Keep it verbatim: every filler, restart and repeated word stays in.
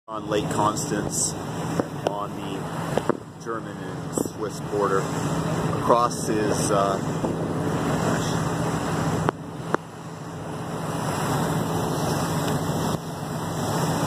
On Lake Constance on the German and Swiss border. Across is uh,